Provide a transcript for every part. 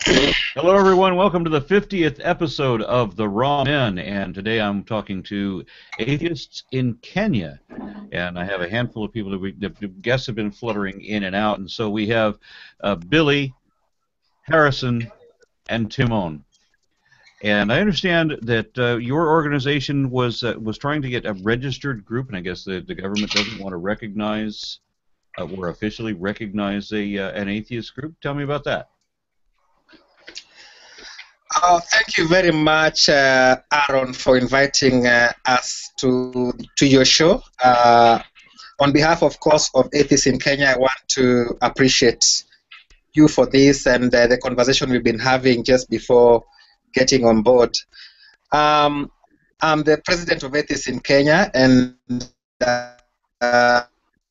Hello, everyone. Welcome to the 50th episode of The Raw Men. And today I'm talking to atheists in Kenya. And I have a handful of people the guests have been fluttering in and out. And so we have Billy, Harrison, and Timon. And I understand that your organization was trying to get a registered group, and I guess the government doesn't want to recognize or officially recognize an atheist group. Tell me about that. Thank you very much, Aaron, for inviting us to your show. On behalf, of course, of Atheists in Kenya, I want to appreciate you for this and the conversation we've been having just before getting on board. I'm the president of Atheists in Kenya, and about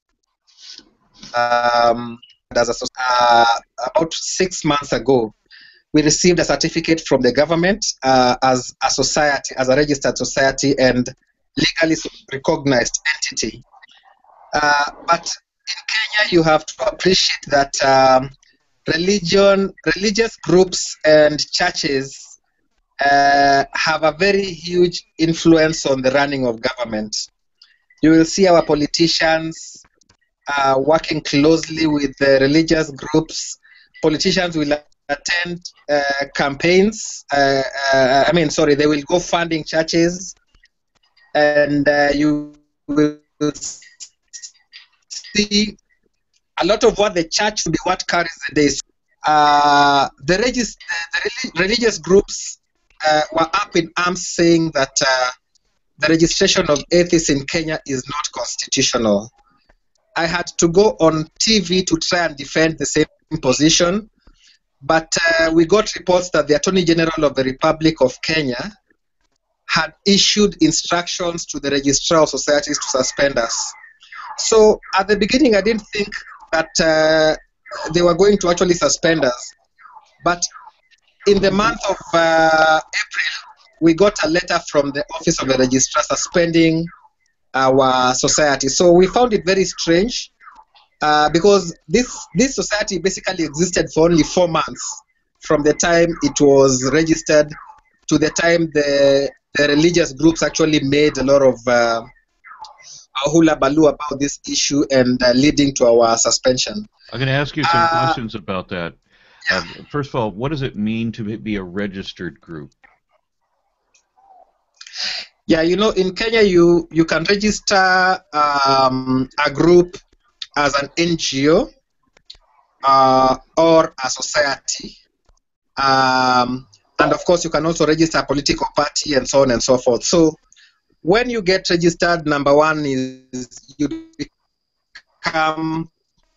6 months ago, we received a certificate from the government as a society, as a registered society and legally recognized entity. But in Kenya, you have to appreciate that religious groups and churches have a very huge influence on the running of government. You will see our politicians working closely with the religious groups. Politicians will attend campaigns. They will go funding churches, and you will see a lot of what the church will be what carries the day. The religious groups were up in arms saying that the registration of atheists in Kenya is not constitutional. I had to go on TV to try and defend the same position. But we got reports that the Attorney General of the Republic of Kenya had issued instructions to the Registrar of Societies to suspend us. So at the beginning, I didn't think that they were going to actually suspend us. But in the month of April, we got a letter from the Office of the Registrar suspending our society. So we found it very strange. Because this society basically existed for only 4 months from the time it was registered to the time the religious groups actually made a lot of hula baloo about this issue and leading to our suspension. I'm going to ask you some questions about that. First of all, what does it mean to be a registered group? Yeah, in Kenya you can register a group as an NGO or a society. And of course, you can also register a political party and so on and so forth. So when you get registered, number one is you become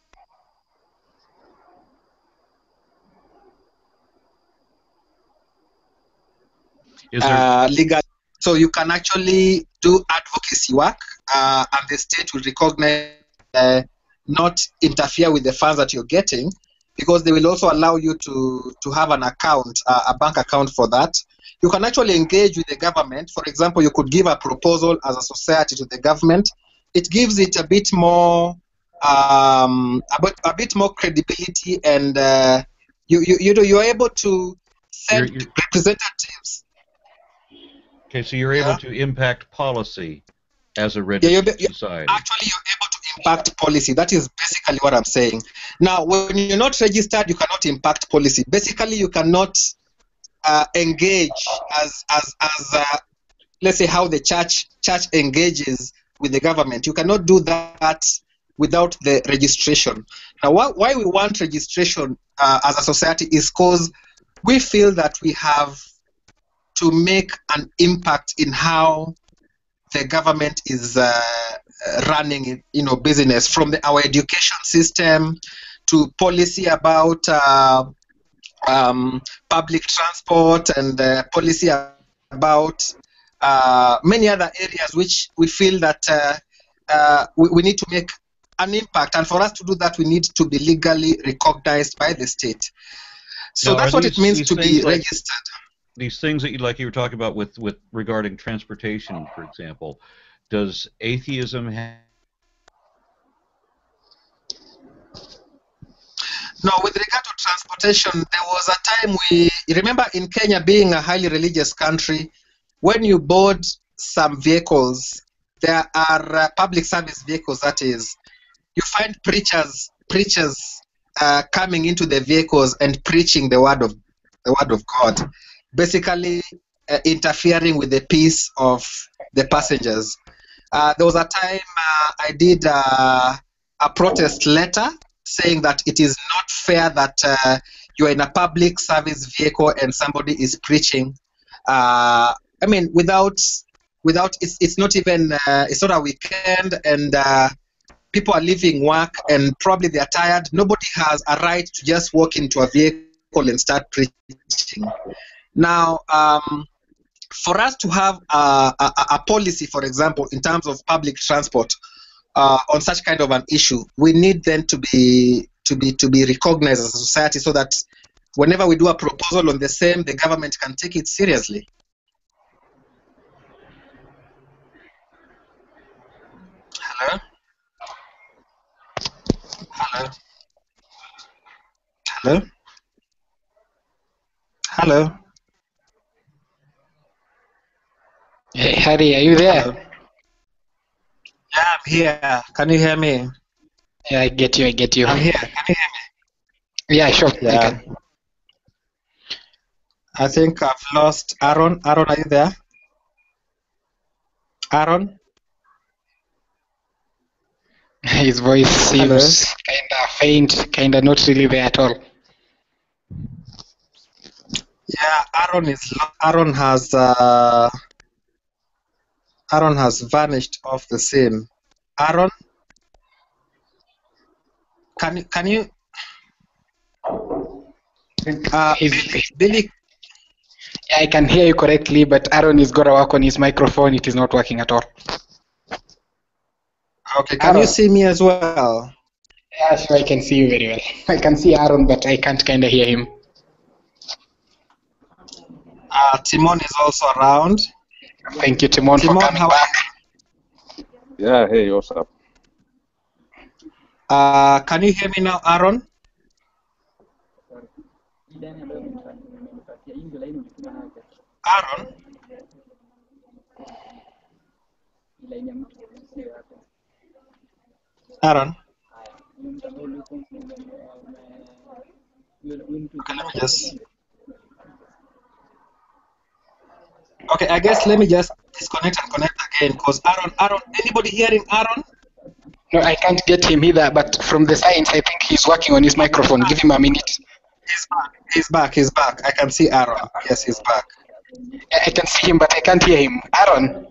legal. So you can actually do advocacy work, and the state will recognize not interfere with the funds that you're getting, because they will also allow you to have an account, a bank account for that. You can actually engage with the government. For example, you could give a proposal as a society to the government. It gives it a bit more credibility, and you're able to send representatives. Okay, so you're able to impact policy as a registered society. Actually, you're able to impact policy. That is basically what I'm saying. Now, when you're not registered, you cannot impact policy. Basically, you cannot engage as let's say how the church engages with the government. You cannot do that without the registration. Now, why we want registration as a society is because we feel that we have to make an impact in how the government is running, business, from our education system to policy about public transport and policy about many other areas which we feel that we need to make an impact. And for us to do that, we need to be legally recognized by the state. So that's what it means to be registered. These things that you were talking about with regarding transportation, for example, does atheism have? No, with regard to transportation, there was a time you remember in Kenya being a highly religious country, when you board some vehicles, there are public service vehicles, that is, you find preachers coming into the vehicles and preaching the word of God, basically interfering with the peace of the passengers. There was a time I did a protest letter saying that it is not fair that you're in a public service vehicle and somebody is preaching. I mean, without it's not even it's not a weekend, and people are leaving work and probably they're tired. Nobody has a right to just walk into a vehicle and start preaching. Now, for us to have a policy, for example, in terms of public transport on such kind of an issue, we need then to be recognized as a society, so that whenever we do a proposal on the same, the government can take it seriously. Hello? Hello? Hello? Hello? Hey, Harry, are you there? Hello? Yeah, I'm here. Can you hear me? Yeah, I get you. I'm here. Can you hear me? Yeah, sure. Yeah. I can. I think I've lost Aaron. Aaron, are you there? Aaron? His voice seems kind of faint, kind of not really there at all. Yeah, Aaron has vanished off the scene. Aaron, can you Billy? Yeah, I can hear you correctly, but Aaron is going to work on his microphone. It is not working at all. Okay, can you see me as well? Yeah, sure, I can see you very well. I can see Aaron, but I can't kind of hear him. Timon is also around. Thank you, Timon, for coming back. Yeah, hey, what's up? Can you hear me now, Aaron? Aaron? Aaron? Okay, let me just... Okay, I guess let me just disconnect and connect again, because Aaron, anybody hearing Aaron? No, I can't get him either, but from the signs, I think he's working on his microphone. Give him a minute. He's back. I can see Aaron. Yes, he's back. I can see him, but I can't hear him. Aaron?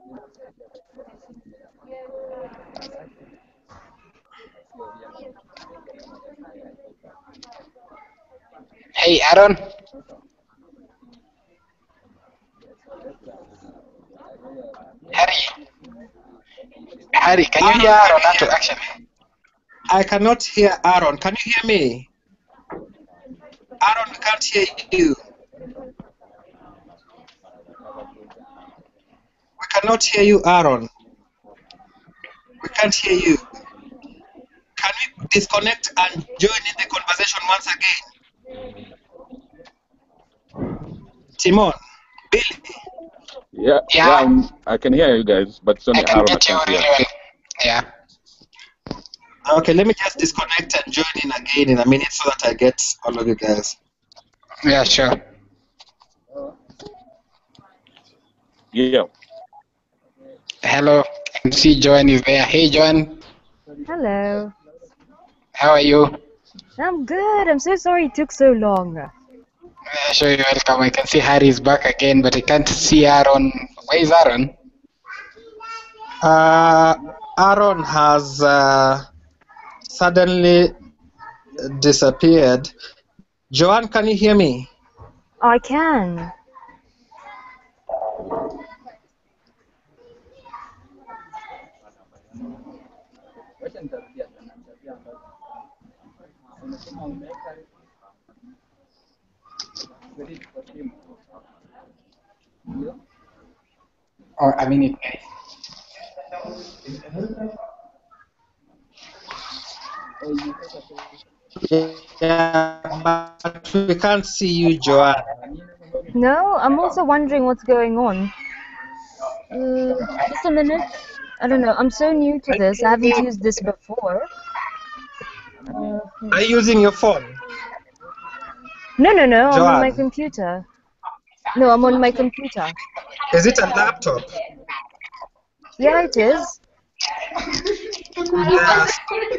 Hey, Aaron? Harry, can you hear Aaron actually? I cannot hear Aaron. Can you hear me? Aaron, we can't hear you. We cannot hear you, Aaron. We can't hear you. Can we disconnect and join in the conversation once again? Timon, Billy. Yeah, I can hear you guys, but it's only Aaron I can't hear. Yeah. Okay, let me just disconnect and join in again in a minute so that I get all of you guys. Yeah, sure. Yeah. Hello, I can see Joan is there. Hey, Joan. Hello. How are you? I'm good. I'm so sorry it took so long. Yeah, sure, you're welcome. I can see Harry is back again, but I can't see Aaron. Where is Aaron? Aaron has suddenly disappeared. Joanne, can you hear me? I can. Oh, a minute, guys. Yeah, but we can't see you, Joanne. No, I'm also wondering what's going on. Just a minute. I don't know. I'm so new to this. I haven't used this before. Are you using your phone, No. I'm on my Joanne? computer. No, I'm on my computer. Is it a laptop? Yeah, it is. Yes.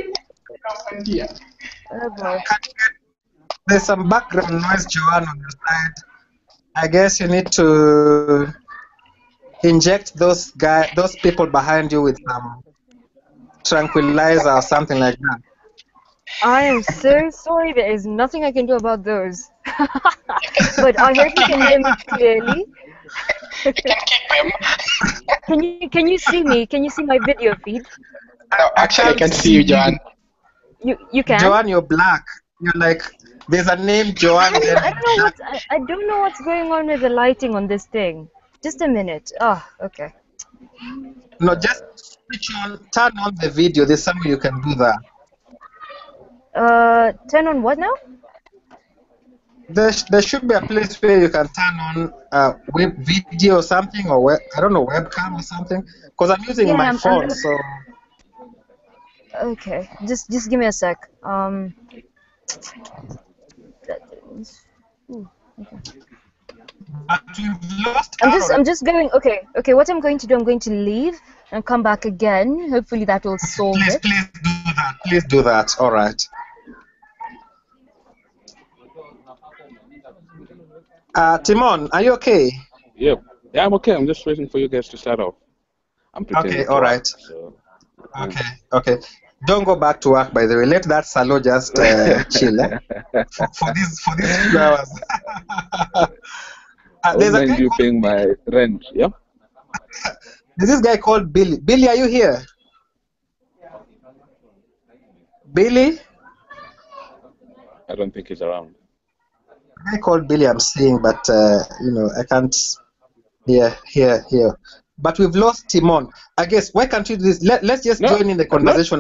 Oh boy. There's some background noise, Joanne, on your side. I guess you need to inject those people behind you with some tranquilizer or something like that. I am so sorry. There is nothing I can do about those. But I hope you can hear me clearly. You can kick them. Can you see me? Can you see my video feed? No, actually, I can't can see you, John. You can? Joanne, you're black. You're like, there's a name, Joanne. I don't know I don't know what's going on with the lighting on this thing. Just a minute. Oh, okay. No, just turn on the video. There's somewhere you can do that. Turn on what now? There should be a place where you can turn on web video or something, or I don't know, webcam or something. Because I'm using Yeah, my I'm phone, so. okay. Just give me a sec. Ooh, okay. But we've lost Aaron. I'm just going. Okay. What I'm going to do, I'm going to leave and come back again. Hopefully that will solve it. Please do that. Please do that. All right. Timon, are you okay? Yeah, I'm okay. I'm just waiting for you guys to start off. I'm pretending. Okay, all right. So, Okay. Don't go back to work, by the way. Let that Salo just chill for these 2 hours. I There's don't a mind guy you paying my rent. Yeah. There's this guy called Billy. Billy, are you here? Billy? I don't think he's around. A guy called Billy I'm seeing, but I can't hear. But we've lost Timon. I guess why can't you do this? Let's just No, join in the conversation.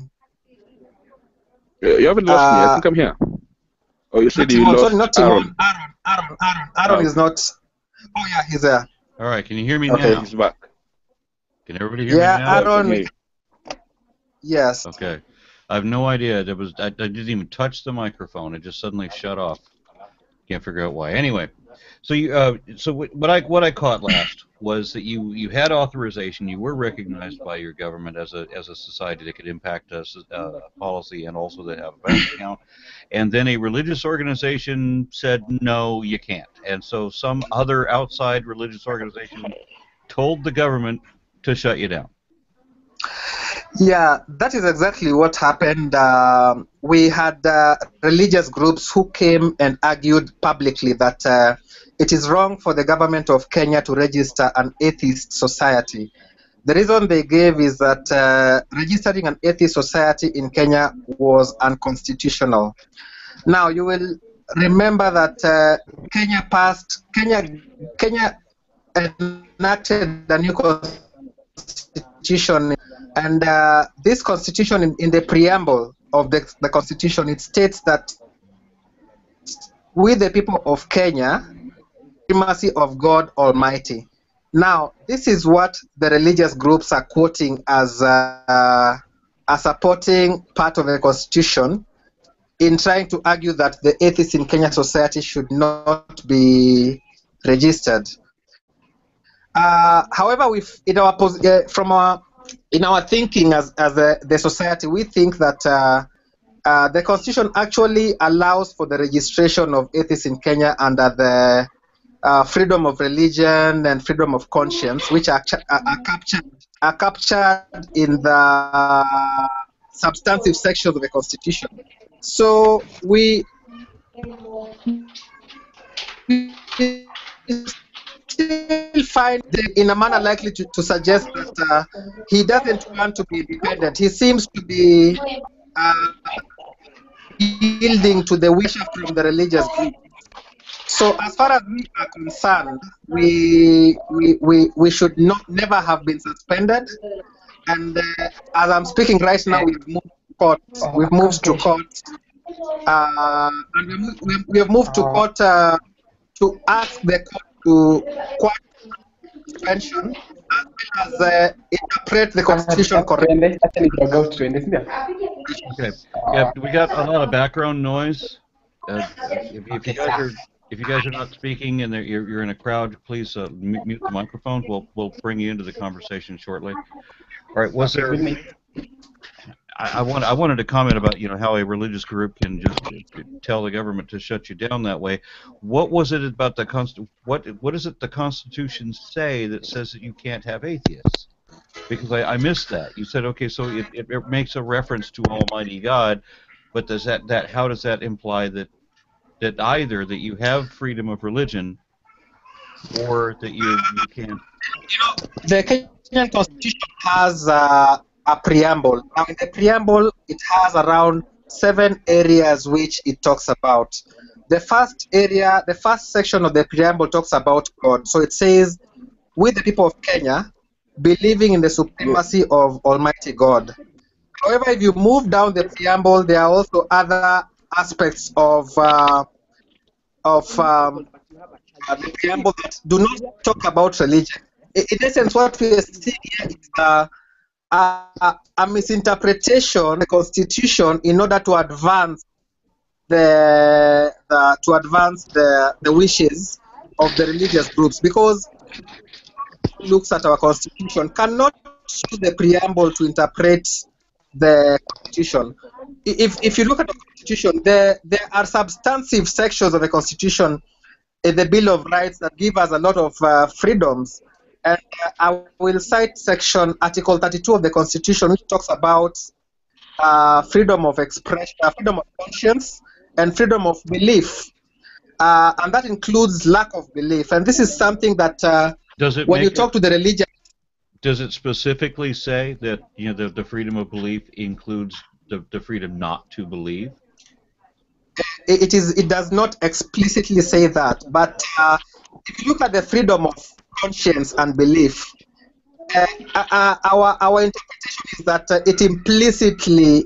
You haven't lost me. I think I'm here. Oh, you said you Timon, lost sorry, not Timon. Aaron. Aaron is not. Oh yeah, he's there. All right, can you hear me Okay. now? He's back. Can everybody hear me now? Yeah, Aaron. Me. Yes. Okay. I have no idea. I didn't even touch the microphone. It just suddenly shut off. Can't figure out why. Anyway, so what I caught last was that you had authorization. You were recognized by your government as a society that could impact us policy and also that have a bank account. And then a religious organization said no, you can't. And so some other outside religious organization told the government to shut you down. Yeah, that is exactly what happened. We had religious groups who came and argued publicly that it is wrong for the government of Kenya to register an atheist society. The reason they gave is that registering an atheist society in Kenya was unconstitutional. Now, you will remember that Kenya enacted a new constitution, and this constitution, in the preamble of the constitution, it states that we, the people of Kenya, supremacy of God Almighty. Now, this is what the religious groups are quoting as a supporting part of the constitution in trying to argue that the atheists in Kenya society should not be registered. However, in our thinking as the society, we think that the constitution actually allows for the registration of atheists in Kenya under the freedom of religion and freedom of conscience, which are captured in the substantive sections of the constitution. So we still find in a manner likely to suggest that he doesn't want to be independent. He seems to be yielding to the wish from the religious group. So as far as we are concerned, we should never have been suspended. And as I'm speaking right now, we've moved to court. and we have moved to court to ask the court to quash suspension as well as interpret the constitution correctly. Okay. Yeah, we got a lot of background noise. If you guys are not speaking and you're in a crowd, please mute the microphones. We'll bring you into the conversation shortly. All right. Was there? I wanted to comment about how a religious group can just tell the government to shut you down that way. What was it about the what does it the Constitution say that says that you can't have atheists? Because I missed that. You said okay, so it makes a reference to Almighty God, but does how does that imply that either that you have freedom of religion or that you can't? The Kenyan Constitution has a preamble. Now, in the preamble, it has around 7 areas which it talks about. The first area, the first section of the preamble talks about God. So it says, "We, the people of Kenya, believing in the supremacy of Almighty God." However, if you move down the preamble, there are also other aspects of the preamble that do not talk about religion. In essence, what we are seeing here is a misinterpretation of the Constitution in order to advance the wishes of the religious groups, because looks at our Constitution cannot use the preamble to interpret the Constitution. If you look at the Constitution, there are substantive sections of the Constitution in the Bill of Rights that give us a lot of freedoms. And I will cite Article 32 of the Constitution, which talks about freedom of expression, freedom of conscience, and freedom of belief. And that includes lack of belief. And this is something that when you talk to the religion... Does it specifically say that the freedom of belief includes the freedom not to believe? It does not explicitly say that, but if you look at the freedom of conscience and belief, our interpretation is that it implicitly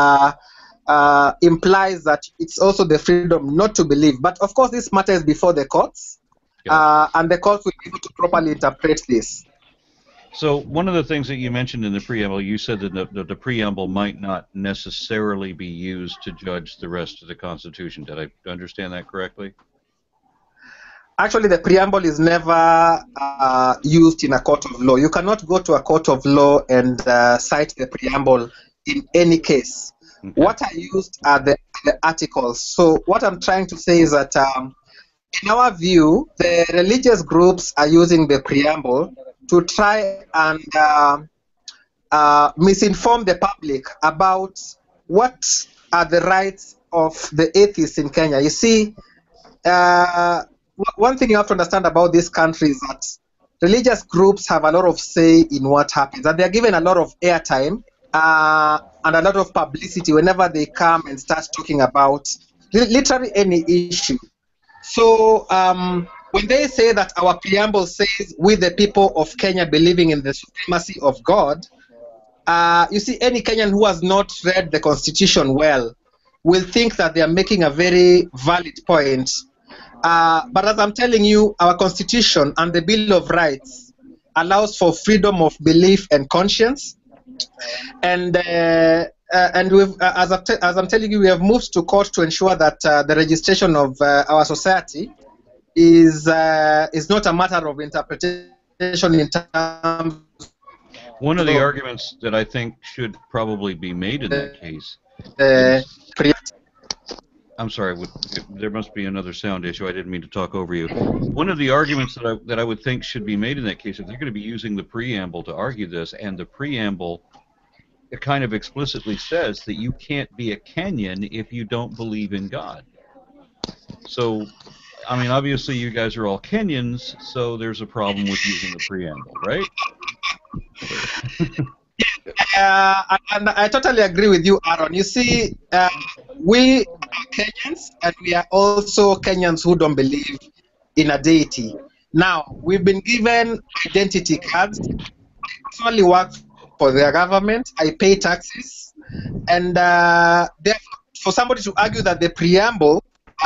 implies that it's also the freedom not to believe. But of course, this matter is before the courts, and the courts will be able to properly interpret this. So one of the things that you mentioned in the preamble, you said that the preamble might not necessarily be used to judge the rest of the Constitution. Did I understand that correctly? Actually, the preamble is never used in a court of law. You cannot go to a court of law and cite the preamble in any case. Okay. What are used are the articles. So what I'm trying to say is that in our view, the religious groups are using the preamble to try and misinform the public about what are the rights of the atheists in Kenya. You see, one thing you have to understand about this country is that religious groups have a lot of say in what happens, and they're given a lot of airtime and a lot of publicity whenever they come and start talking about literally any issue. So when they say that our preamble says, "We the people of Kenya believing in the supremacy of God," you see, any Kenyan who has not read the Constitution well will think that they are making a very valid point. But as I'm telling you, our Constitution and the Bill of Rights allows for freedom of belief and conscience. And we've, as I'm telling you, we have moved to court to ensure that the registration of our society is not a matter of interpretation in terms. One of the arguments that I think should probably be made in that case. I'm sorry, there must be another sound issue. I didn't mean to talk over you. One of the arguments that I would think should be made in that case, if they're going to be using the preamble to argue this, and the preamble it kind of explicitly says that you can't be a Kenyan if you don't believe in God. So, I mean, obviously you guys are all Kenyans, so there's a problem with using the preamble, right? And I totally agree with you, Aaron. You see, we are Kenyans, and we are also Kenyans who don't believe in a deity. Now, we've been given identity cards. I personally work for the government. I pay taxes, and therefore, for somebody to argue that the preamble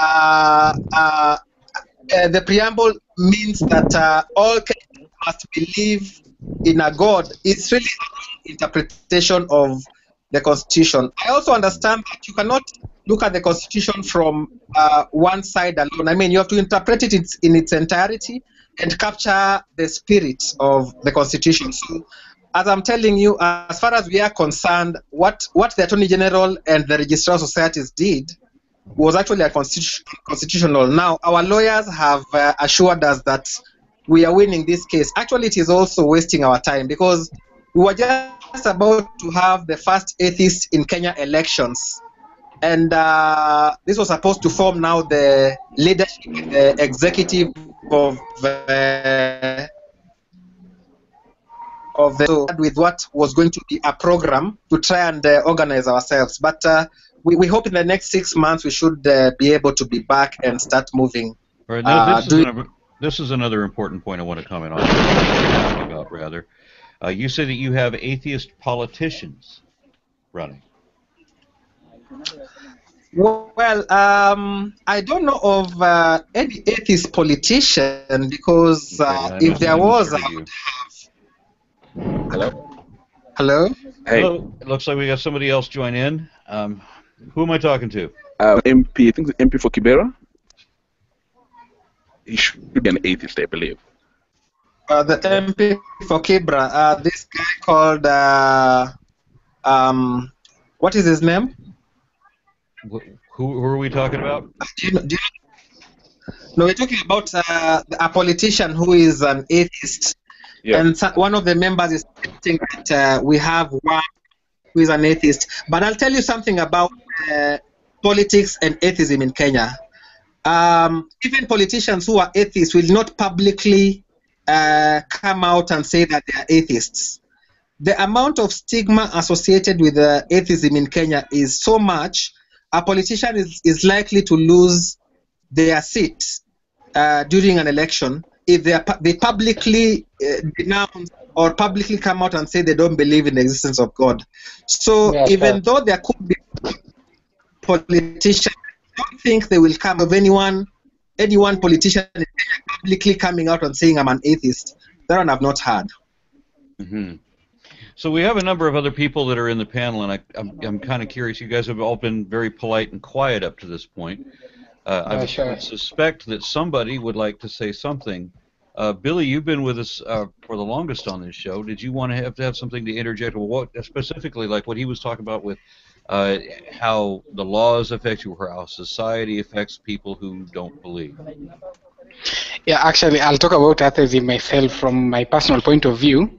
means that all Kenyans must believe in a God, it's really an interpretation of the Constitution. I also understand that you cannot look at the Constitution from one side alone. I mean, you have to interpret it in its entirety and capture the spirit of the Constitution. So, as I'm telling you, as far as we are concerned, what the Attorney General and the Registrar of Societies did was actually constitutional. Now, our lawyers have assured us that we are winning this case. Actually, it is also wasting our time because we were just about to have the first atheist in Kenya elections. And this was supposed to form now the leadership, the executive of with what was going to be a program to try and organize ourselves. But we hope in the next 6 months we should be able to be back and start moving. All right, now this is another important point I want to comment on. About rather, you say that you have atheist politicians running. Well, I don't know of any atheist politician because if there was, I would have. Hello? Hello? Hey. Hello. It looks like we got somebody else join in. Who am I talking to? MP, I think the MP for Kibera. He should be an atheist, I believe. The MP for Kibra, this guy called, what is his name? Who are we talking about? No, we're talking about a politician who is an atheist. Yeah. And one of the members is saying that we have one who is an atheist. But I'll tell you something about politics and atheism in Kenya. Even politicians who are atheists will not publicly come out and say that they are atheists. The amount of stigma associated with atheism in Kenya is so much, a politician is likely to lose their seat during an election if they publicly denounce or publicly come out and say they don't believe in the existence of God. So even though there could be politicians, I don't think they will come of any one politician publicly coming out and saying I'm an atheist. That one I've not heard. Mm-hmm. So we have a number of other people that are in the panel, and I'm kind of curious. You guys have all been very polite and quiet up to this point. I would suspect that somebody would like to say something. Billy, you've been with us for the longest on this show. Did you want to have something to interject? Well, what specifically, like what he was talking about with how the laws affect you, or how society affects people who don't believe? Yeah, actually, I'll talk about atheism myself from my personal point of view.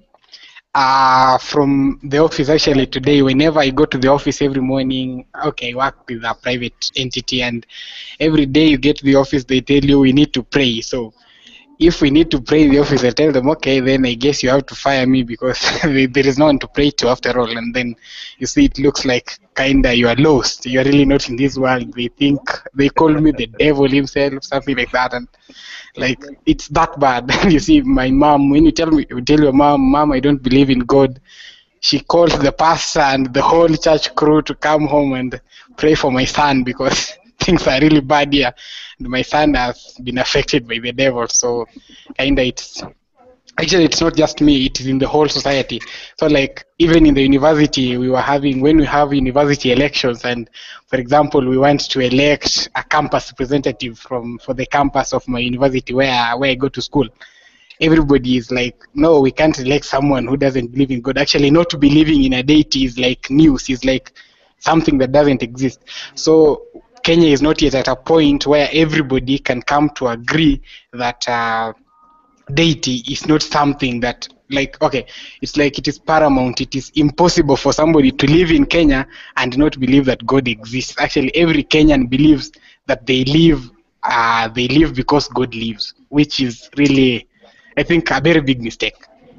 From the office, actually, today, whenever I go to the office every morning, okay, I work with a private entity, and every day you get to the office, they tell you we need to pray. So if we need to pray in the office, I tell them, okay, then I guess you have to fire me because there is no one to pray to after all. And then you see, it looks like kinda you are lost. You are really not in this world. They think they call me the devil himself, something like that, and like it's that bad. You see, my mom, when you tell your mom, I don't believe in God, she calls the pastor and the whole church crew to come home and pray for my son because things are really bad here. And my son has been affected by the devil. So kinda it's not just me, it is in the whole society. So like even in the university when we have university elections, and for example we want to elect a campus representative for the campus of my university where I go to school, everybody is like, no, we can't elect someone who doesn't believe in God. Actually, not believing in a deity is like news, is like something that doesn't exist. So Kenya is not yet at a point where everybody can come to agree that deity is not something that, like, okay, it's like it is paramount. It is impossible for somebody to live in Kenya and not believe that God exists. Actually, every Kenyan believes that they live because God lives, which is really, I think, a very big mistake.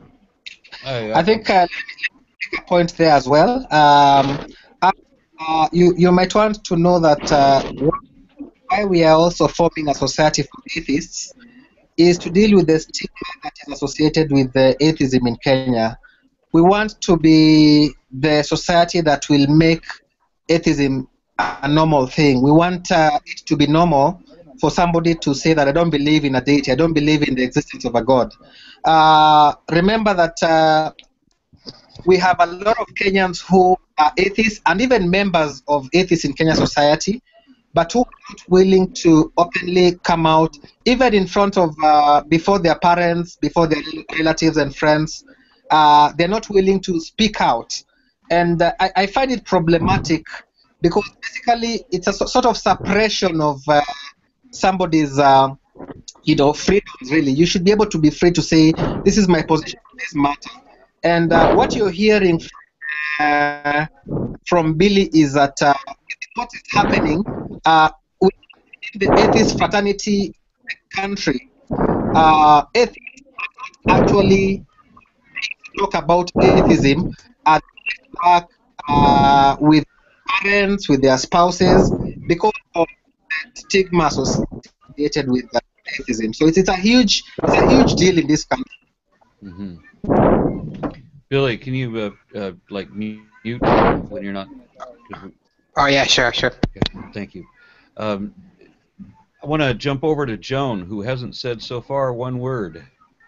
I think let me make a point there as well. You might want to know that why we are also forming a society for atheists is to deal with the stigma that is associated with the atheism in Kenya. We want to be the society that will make atheism a normal thing. We want it to be normal for somebody to say that I don't believe in a deity, I don't believe in the existence of a God. Remember that we have a lot of Kenyans who are atheists and even members of atheists in Kenya society, but who are not willing to openly come out, even in front of, before their parents, before their relatives and friends. They're not willing to speak out. And I find it problematic because basically it's a sort of suppression of somebody's freedoms. Really, you should be able to be free to say, this is my position on this matter. And what you're hearing from Billy is that what is happening within the atheist fraternity country. Atheists are not actually talk about atheism and work with parents, with their spouses, because of the stigma associated with atheism. So it's a huge deal in this country. Mm-hmm. Billy, can you like mute when you're not? Oh yeah, sure. Okay, thank you. I want to jump over to Joan, who hasn't said so far one word.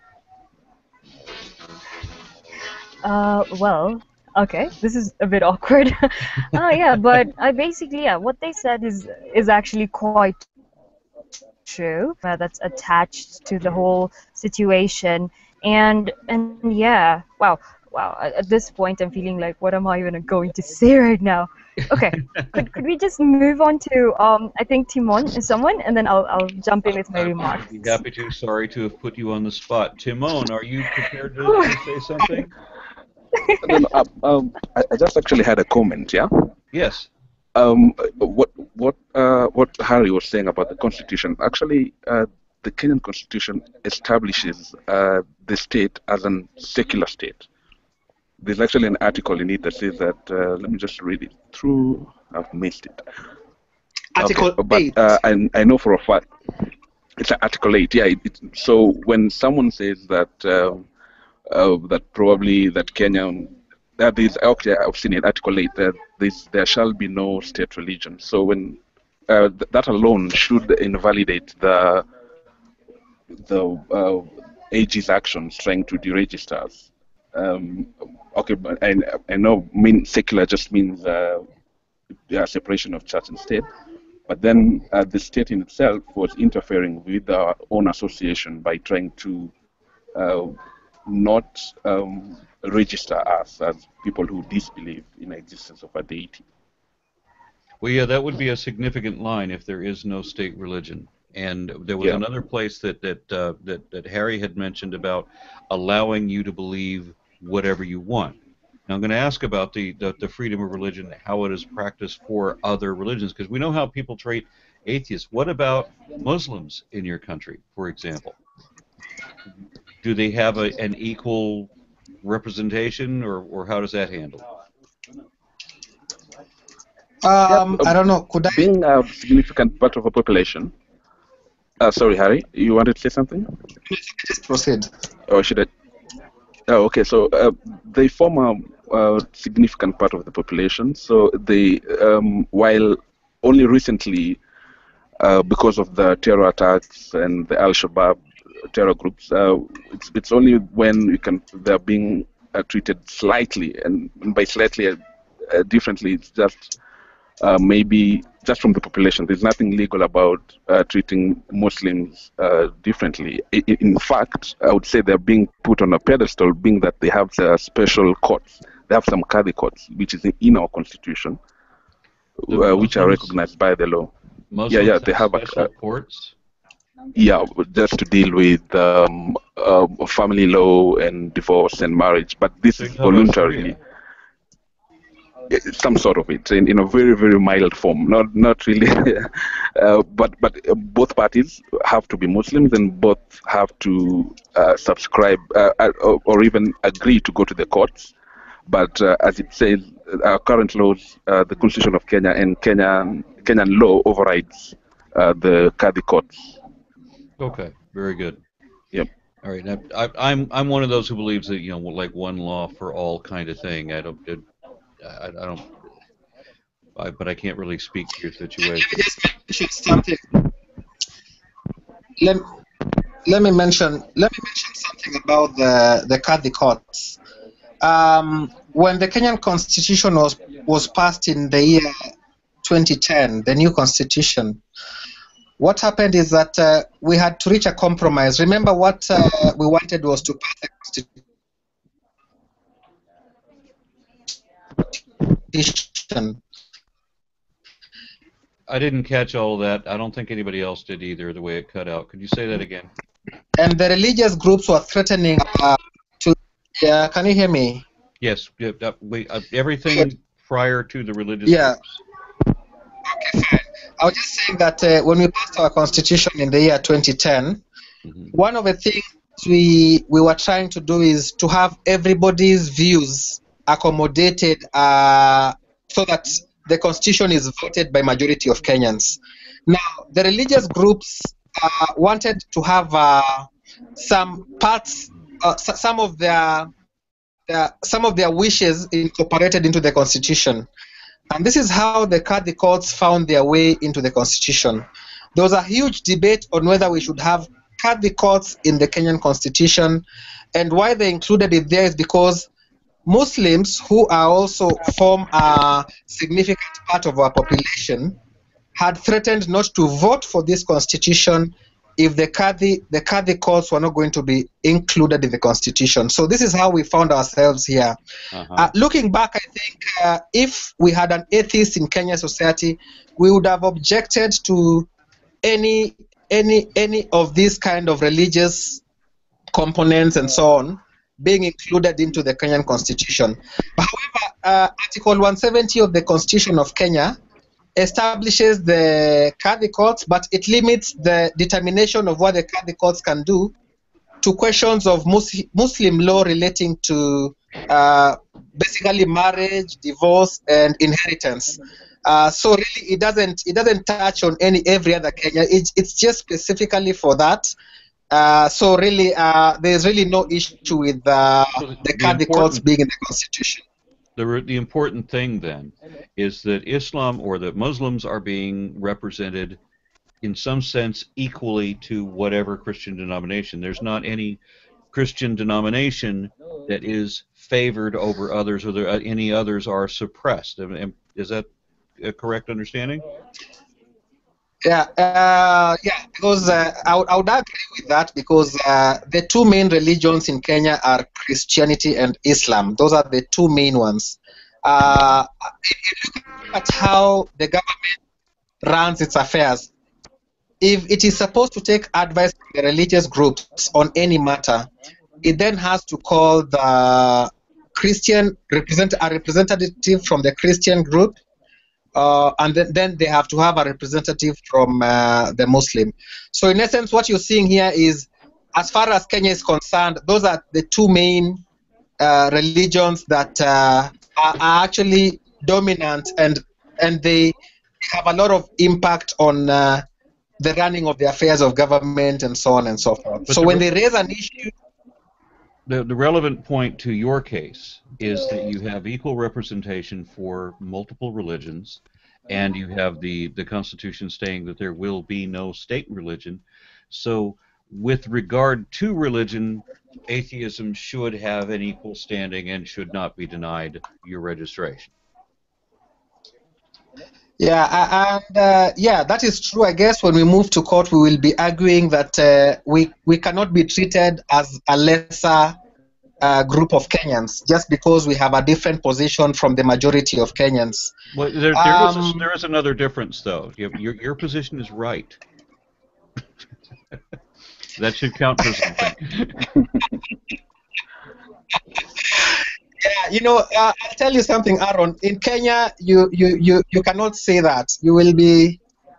Well, okay, this is a bit awkward. Yeah, but I basically, yeah, what they said is actually quite true. That's attached to the whole situation, and yeah, wow. At this point, I'm feeling like, what am I even going to say right now? Okay, could we just move on to I think Timon is someone, and then I'll jump in with my remarks. I'd be happy to. Sorry to have put you on the spot. Timon, are you prepared to say something? No, I just actually had a comment. Yeah. Yes. What Harry was saying about the Constitution. Actually, the Kenyan Constitution establishes the state as a secular state. There's actually an article in it that says that. Let me just read it through. I've missed it. Article 8. But I know for a fact it's Article 8. Yeah. So when someone says that that probably that Kenya, okay, I've seen in Article 8 that there shall be no state religion. So when that alone should invalidate the AG's actions trying to deregister us. Okay, but I know secular just means separation of church and state, but then the state in itself was interfering with our own association by trying to not register us as people who disbelieve in the existence of a deity. Well, yeah, that would be a significant line if there is no state religion. And there was another place that Harry had mentioned about allowing you to believe whatever you want. Now I'm going to ask about the freedom of religion, how it is practiced for other religions, because we know how people treat atheists. What about Muslims in your country, for example? Do they have an equal representation, or how does that handle? I don't know. Could I? Being a significant part of a population. Sorry, Harry, you wanted to say something? Just proceed. Or should I? Oh, okay. So they form a significant part of the population. So they, while only recently, because of the terror attacks and the Al-Shabaab terror groups, it's only when they're being treated slightly, and by slightly differently, it's just maybe just from the population. There's nothing legal about treating Muslims differently. In fact, I would say they're being put on a pedestal, being that they have the special courts. They have some Qadi courts, which is in our constitution, which are recognized by the law. Muslims they have special courts. Yeah, just to deal with family law and divorce and marriage, but this is voluntarily. Some sort of it in a very, very mild form, not really, but both parties have to be Muslims and both have to subscribe or even agree to go to the courts. But as it says, our current laws, the Constitution of Kenya and Kenyan law overrides the Qadi courts. Okay, very good. Yep. All right, now, I'm one of those who believes that like one law for all kind of thing. I don't. but I can't really speak to your situation. Let me just mention something. Let me mention something about the Kadhi courts. When the Kenyan Constitution was passed in the year 2010, the new constitution, what happened is that we had to reach a compromise. Remember, what we wanted was to pass a constitution. I didn't catch all of that. I don't think anybody else did either, the way it cut out. Could you say that again? And the religious groups were threatening to... Yeah, can you hear me? Yes. Everything prior to the religious groups. Okay, fine. I was just saying that when we passed our constitution in the year 2010, one of the things we were trying to do is to have everybody's views accommodated so that the constitution is voted by majority of Kenyans. Now, the religious groups wanted to have some parts, some of their wishes incorporated into the constitution. And this is how the Kadhi courts found their way into the constitution. There was a huge debate on whether we should have Kadhi courts in the Kenyan constitution, and why they included it there is because Muslims, who are also form a significant part of our population, had threatened not to vote for this constitution if the Kadhi courts were not going to be included in the constitution. So this is how we found ourselves here. Looking back, I think if we had an atheist in Kenya society, we would have objected to any of these kind of religious components and so on being included into the Kenyan constitution. However, Article 170 of the Constitution of Kenya establishes the Kadhi courts, but it limits the determination of what the Kadhi courts can do to questions of Muslim law relating to basically marriage, divorce, and inheritance. So really, it doesn't touch on every other Kenya. It's just specifically for that. So really, there's really no issue with the Kadhi courts being in the constitution. The important thing then is that Islam or that Muslims are being represented in some sense equally to whatever Christian denomination. There's not any Christian denomination that is favored over others, or any others are suppressed. Is that a correct understanding? Yeah, because I would agree with that, because the two main religions in Kenya are Christianity and Islam. Those are the two main ones. If you look at how the government runs its affairs, if it is supposed to take advice from the religious groups on any matter, it then has to call the a representative from the Christian group, and then they have to have a representative from the Muslim. So in essence, what you're seeing here is, as far as Kenya is concerned, those are the two main religions that are actually dominant, and they have a lot of impact on the running of the affairs of government and so on and so forth. So when they raise an issue... The relevant point to your case is that you have equal representation for multiple religions, and you have the Constitution saying that there will be no state religion. So with regard to religion, atheism should have an equal standing and should not be denied your registration. Yeah, and yeah, that is true. I guess when we move to court, we will be arguing that we cannot be treated as a lesser group of Kenyans just because we have a different position from the majority of Kenyans. Well, there is another difference, though. Your position is right. That should count for something. Yeah, you know, I'll tell you something, Aaron. In Kenya, you cannot say that. You will be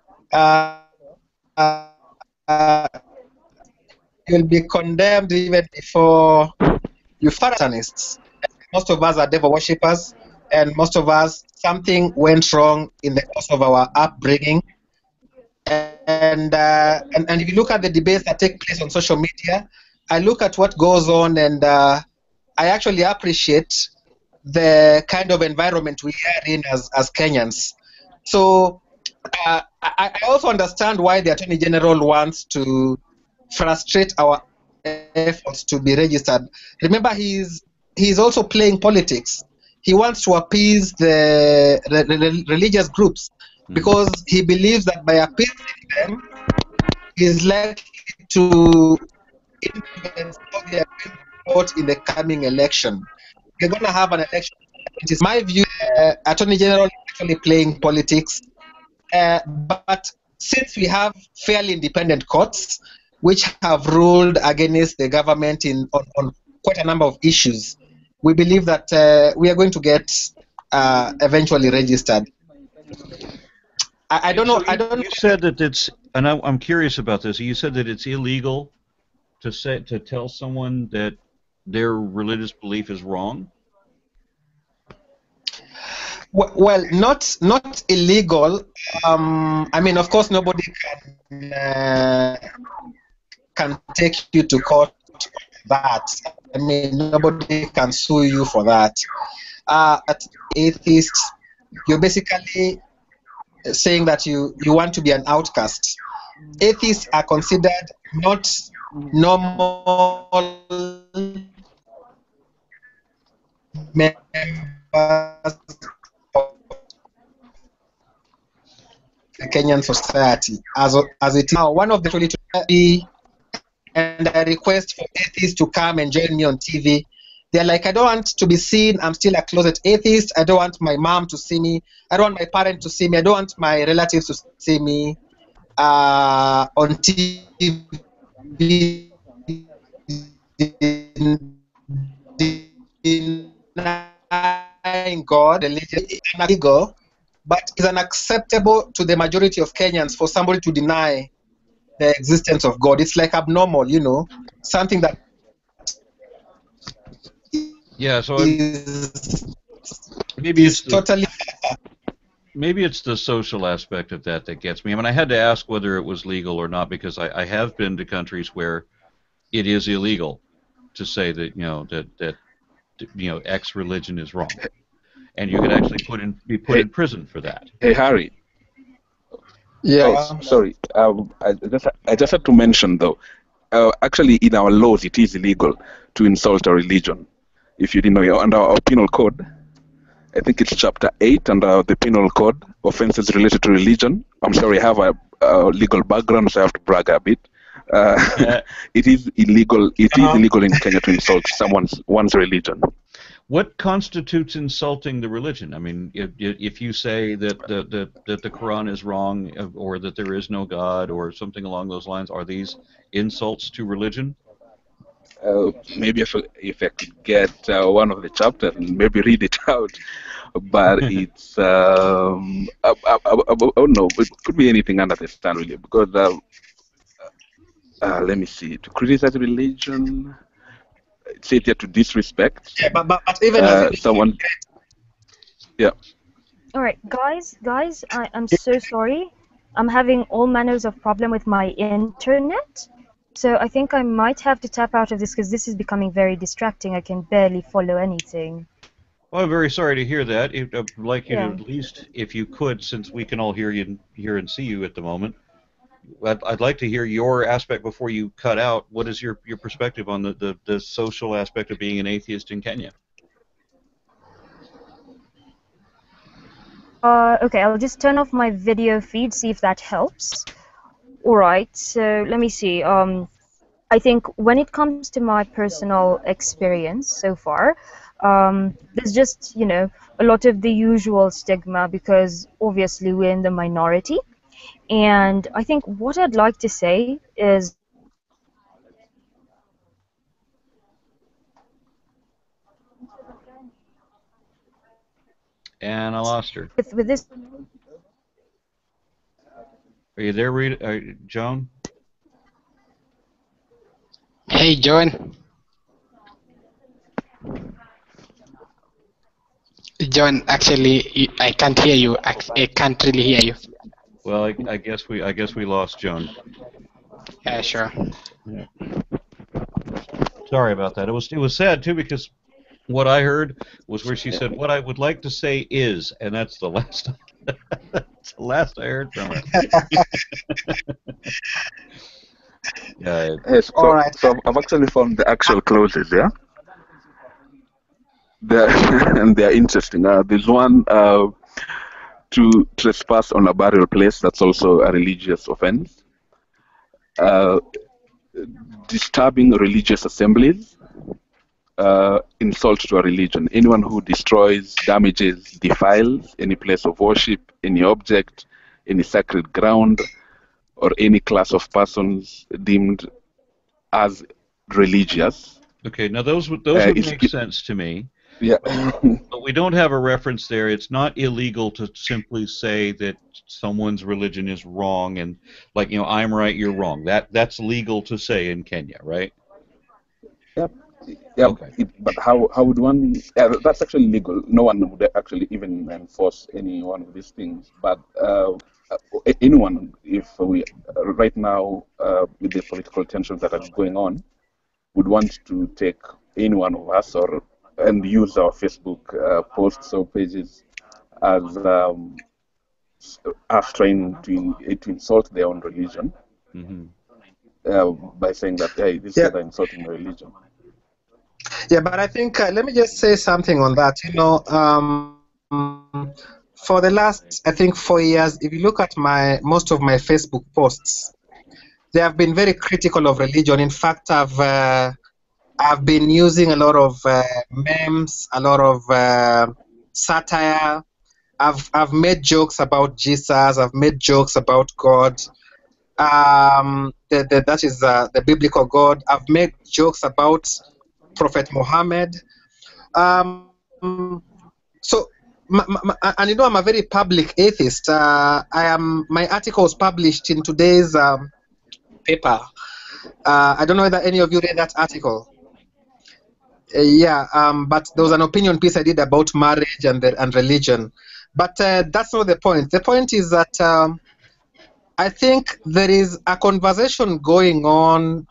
you'll be condemned even before you Satanists. Most of us are devil worshippers, and most of us, something went wrong in the course of our upbringing. And if you look at the debates that take place on social media, I look at what goes on, and I actually appreciate the kind of environment we are in as Kenyans. So I also understand why the Attorney General wants to frustrate our efforts to be registered. Remember, he's also playing politics. He wants to appease the religious groups because he believes that by appeasing them, he's likely to influence how they are going to vote in the coming election. We're going to have an election. It is my view, Attorney General is actually playing politics. But since we have fairly independent courts, which have ruled against the government on quite a number of issues, we believe that we are going to get eventually registered. I don't know. You said that it's, and I'm curious about this. You said that it's illegal to tell someone that their religious belief is wrong. Well, not illegal. I mean, of course, nobody can take you to court for that. I mean, nobody can sue you for that. At atheists, you're basically saying that you want to be an outcast. Atheists are considered not normal members of the Kenyan society as it is now. One of the actually to be, and I request for atheists to come and join me on TV. They're like, I don't want to be seen. I'm still a closet atheist. I don't want my mom to see me. I don't want my parents to see me. I don't want my relatives to see me on TV. Denying God, religion, illegal, but it's unacceptable to the majority of Kenyans for somebody to deny the existence of God. It's like abnormal, you know, something that. Yeah, so maybe it's totally. Maybe it's the social aspect of that gets me. I mean, I had to ask whether it was legal or not because I have been to countries where it is illegal to say that that X religion is wrong, and you could actually be put in prison for that. Hey, Harry. Yeah. Oh, sorry. I just had to mention though. Actually, in our laws, it is illegal to insult a religion. If you didn't know, under our penal code, I think it's chapter 8 under the penal code, offenses related to religion. I'm sorry, I have a legal background, so I have to brag a bit. It is illegal. It is illegal in Kenya to insult one's religion. What constitutes insulting the religion? I mean, if you say that the Quran is wrong, or that there is no God, or something along those lines, are these insults to religion? Maybe if I could get one of the chapters and maybe read it out, but it's oh no, it could be anything under the sun really, because let me see, to criticize religion, it's here to disrespect. Yeah, but even someone. Yeah. All right, guys, I'm so sorry. I'm having all manners of problem with my internet. So I think I might have to tap out of this because this is becoming very distracting. I can barely follow anything. Well, I'm very sorry to hear that. I'd like you to, at least, if you could, since we can all hear and see you at the moment, I'd like to hear your aspect before you cut out. What is your perspective on the social aspect of being an atheist in Kenya? Okay, I'll just turn off my video feed, see if that helps. Alright, so let me see. I think when it comes to my personal experience so far, there's just, a lot of the usual stigma because obviously we're in the minority. And I think what I'd like to say is And I lost her. with this. Are you there, Joan? Hey, John. John, actually, I can't hear you. I can't really hear you. Well, I guess we lost Joan. Yeah, sure. Yeah. Sorry about that. It was sad too because what I heard was where she said, "What I would like to say is," and that's the last time. That's the last I heard from her. Yeah. Yes, All right. so I've actually found the actual clauses, yeah? And they're interesting. There's one to trespass on a burial place, that's also a religious offense. Disturbing religious assemblies, insult to a religion. Anyone who destroys, damages, defiles any place of worship, any object, any sacred ground, or any class of persons deemed as religious. Okay, now those would make sense to me. Yeah. But we don't have a reference there. It's not illegal to simply say that someone's religion is wrong and, like, I'm right, you're wrong. That's legal to say in Kenya, right? Yep. Okay. But how would one? Yeah, that's actually legal. No one would actually even enforce any one of these things. But anyone, if we right now with the political tensions that are going on, would want to take any one of us and use our Facebook posts or pages as us trying to insult their own religion by saying that, hey, these guys are insulting my religion. Yeah, but I think let me just say something on that. For the last, I think, 4 years, if you look at most of my Facebook posts, they have been very critical of religion. In fact, I've been using a lot of memes, a lot of satire. I've made jokes about Jesus. I've made jokes about God. That is the biblical God. I've made jokes about Prophet Muhammad. So, and I'm a very public atheist. My article was published in today's paper. I don't know whether any of you read that article. But there was an opinion piece I did about marriage and religion. But that's not the point. The point is that I think there is a conversation going on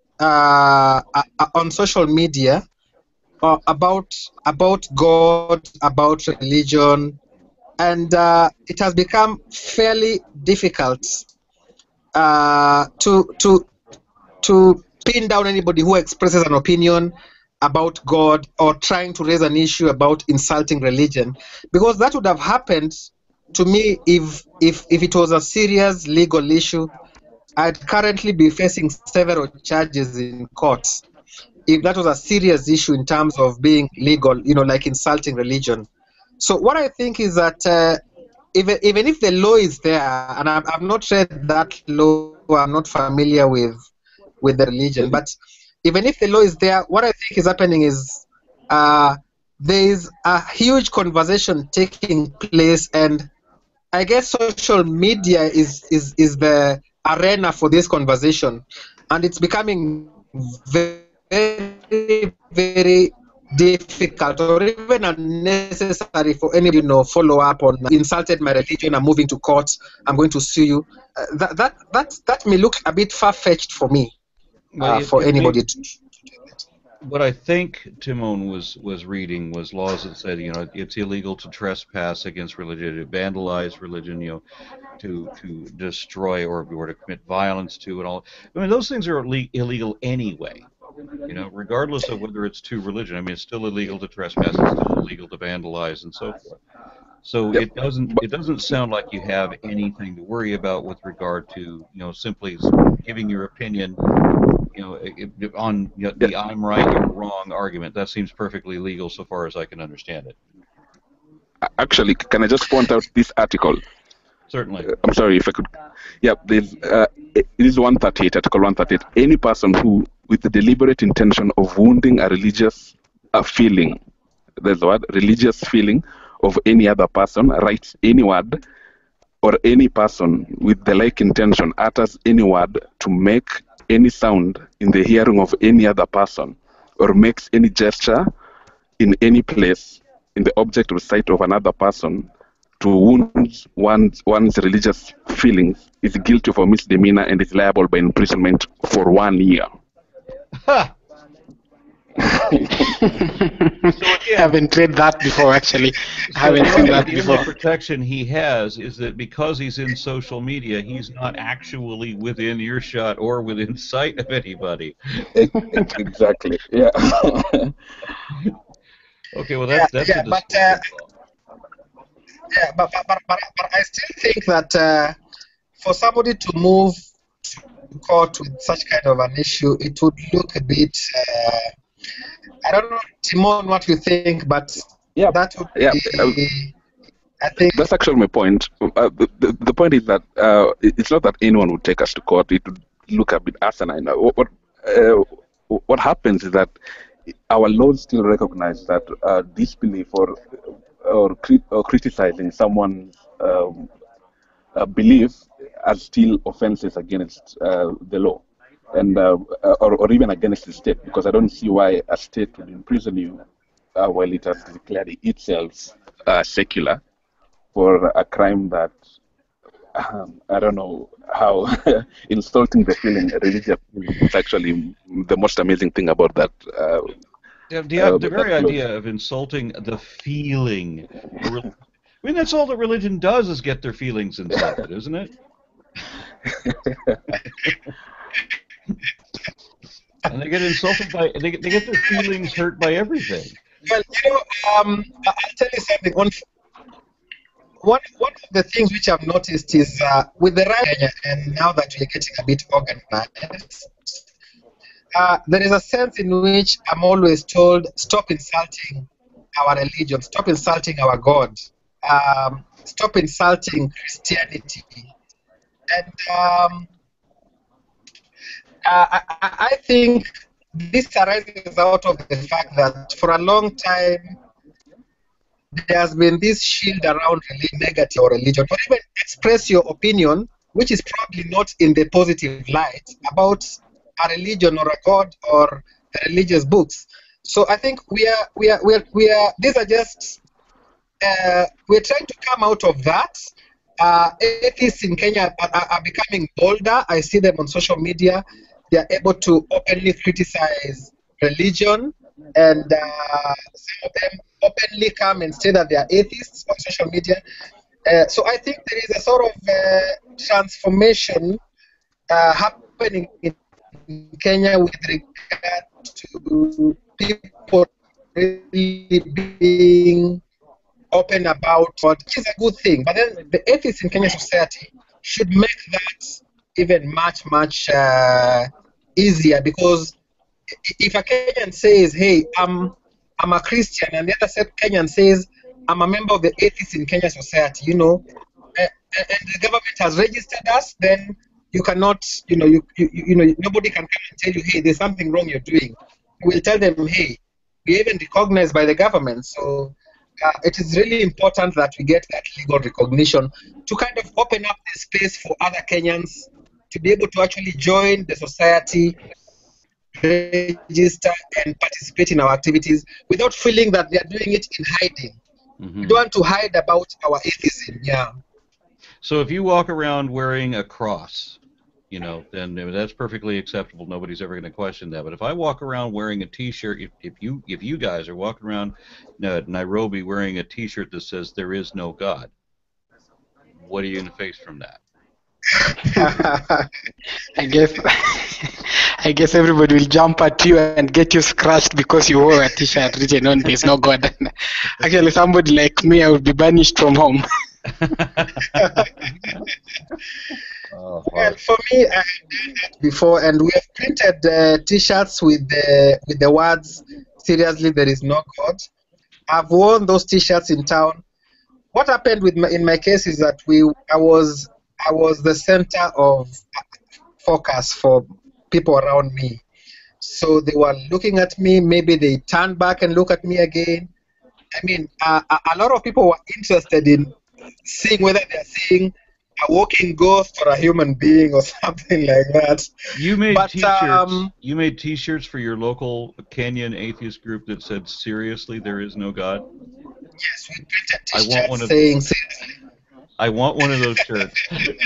social media about God, about religion, and it has become fairly difficult to pin down anybody who expresses an opinion about God or trying to raise an issue about insulting religion, because that would have happened to me if it was a serious legal issue. I'd currently be facing several charges in court if that was a serious issue in terms of being legal, like insulting religion. So what I think is that even if the law is there, and I've not read that law, I'm not familiar with the religion, but even if the law is there, what I think is happening is there is a huge conversation taking place, and I guess social media is the arena for this conversation, and it's becoming very, very difficult or even unnecessary for anybody to follow up on insulted my religion, I'm moving to court, I'm going to sue you. That may look a bit far-fetched for me, for anybody to do it. What I think Timon was reading was laws that said, it's illegal to trespass against religion, to vandalize religion, to destroy or to commit violence to, and all. I mean, those things are illegal anyway. Regardless of whether it's to religion. I mean, it's still illegal to trespass, it's still illegal to vandalize, and so forth. So it doesn't sound like you have anything to worry about with regard to simply giving your opinion on the I'm right, you're wrong argument. That seems perfectly legal so far as I can understand it. Actually, can I just point out this article? Certainly. I'm sorry if I could. Yeah, it is 138, Article 138. Any person who, with the deliberate intention of wounding a religious feeling, there's the word, religious feeling of any other person, writes any word, or any person with the like intention utters any word to make any sound in the hearing of any other person, or makes any gesture in any place in the object or sight of another person to wound one's religious feelings, is guilty of a misdemeanor and is liable by imprisonment for 1 year. Ha! I haven't read that before, actually. I haven't seen that The before. only protection he has is that because he's in social media, he's not actually within earshot or within sight of anybody. Exactly. Yeah. Okay, well that's a discussion. But I still think that for somebody to move to court with such kind of an issue, it would look a bit. I don't know, Timon, what you think, but Yeah. that would Yeah. be. I think That's actually my point. The point is that it's not that anyone would take us to court. It would look a bit asinine. What happens is that our laws still recognize that disbelief or criticizing someone's belief as still offenses against the law, and or even against the state. Because I don't see why a state would imprison you while it has declared itself secular for a crime that I don't know how insulting the feeling religious is actually the most amazing thing about that. The very idea of insulting the feeling. I mean, that's all that religion does is get their feelings insulted, isn't it? And they get insulted by they get their feelings hurt by everything. Well, I'll tell you something. One of the things which I've noticed is with the right Kenya, and now that we're getting a bit organized, there is a sense in which I'm always told, stop insulting our religion, stop insulting our God, stop insulting Christianity. And I think this arises out of the fact that for a long time, there has been this shield around negative or religion, or even express your opinion, which is probably not in the positive light, about a religion or a god or the religious books. So I think we are these are just we're trying to come out of that. Atheists in Kenya are becoming bolder. I see them on social media. They are able to openly criticize religion, and some of them openly come and say that they are atheists on social media. So I think there is a sort of transformation happening in Kenya with regard to people really being open about what is a good thing. But then the atheists in Kenyan society should make that even much easier, because if a Kenyan says, hey, I'm a Christian, and the other Kenyan says, I'm a member of the atheists in Kenya society, and the government has registered us, then you cannot, nobody can come and tell you, hey, there's something wrong you're doing. You will tell them, hey, we're even recognized by the government. So it is really important that we get that legal recognition to kind of open up the space for other Kenyans to be able to actually join the society, register, and participate in our activities without feeling that they are doing it in hiding. Mm-hmm. We don't want to hide about our atheism. Yeah. So if you walk around wearing a cross, then that's perfectly acceptable. Nobody's ever going to question that. But if I walk around wearing a T-shirt, if you guys are walking around Nairobi wearing a T-shirt that says "There is no God," what are you going to face from that? I guess everybody will jump at you and get you scratched because you wore a T-shirt written on "There's no God." Actually, somebody like me, I would be banished from home. Well, for me, I have done that before, and we have printed T-shirts with the words "Seriously, there is no God." I've worn those T-shirts in town. What happened in my case is that I was the center of focus for people around me. So they were looking at me. Maybe they turned back and look at me again. I mean, a lot of people were interested in seeing whether they're seeing a walking ghost or a human being or something like that. You made T-shirts. You made T-shirts for your local Kenyan atheist group that said, "Seriously, there is no God." Yes, we printed T-shirts saying seriously. I want one of those shirts.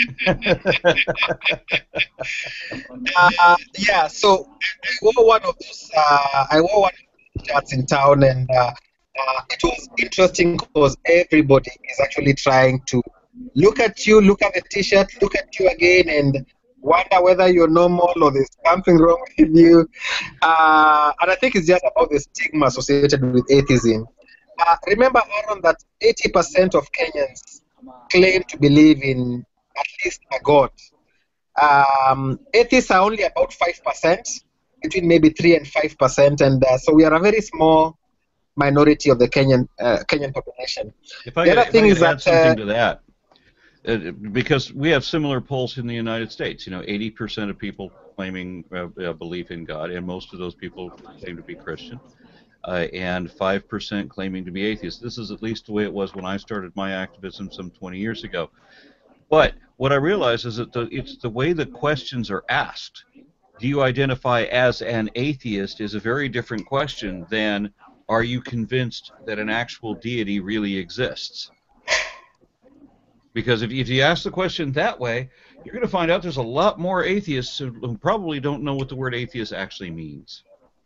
Yeah, so I wore one of those. I wore one of those shirts in town, and it was interesting because everybody is actually trying to look at you, look at the T-shirt, look at you again, and wonder whether you're normal or there's something wrong with you. And I think it's just about the stigma associated with atheism. Remember, Aaron, that 80% of Kenyans claim to believe in at least a God. Atheists are only about 5%, between maybe 3 and 5%, and so we are a very small minority of the Kenyan population. If I The other thing is could add that something to that, because we have similar polls in the United States. 80% of people claiming belief in God, and most of those people claim to be Christian, and 5% claiming to be atheist. This is at least the way it was when I started my activism some 20 years ago. But what I realize is that it's the way the questions are asked. Do you identify as an atheist is a very different question than are you convinced that an actual deity really exists? Because if you ask the question that way, you're going to find out there's a lot more atheists who probably don't know what the word atheist actually means.